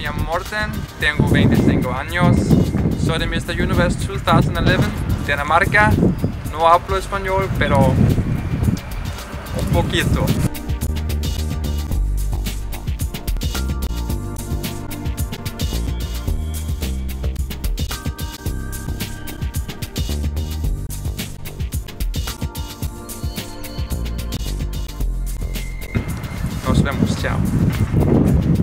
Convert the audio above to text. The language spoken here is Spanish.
llamo Morten, tengo 25 años, soy de Mr. Universe 2011, Dinamarca. No hablo español, pero un poquito. Nos vemos, chao.